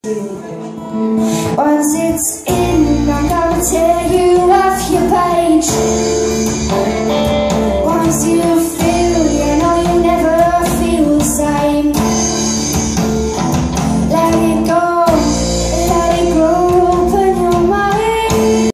Once it's in, I'm gonna tear you off your page.